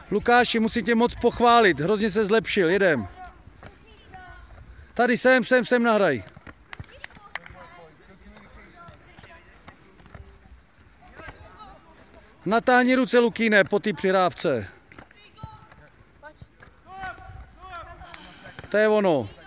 Lukáši, musím tě moc pochválit, hrozně se zlepšil, jedem. Tady sem nahraj. Natáhni ruce, Lukíne, po té přihrávce. To je ono.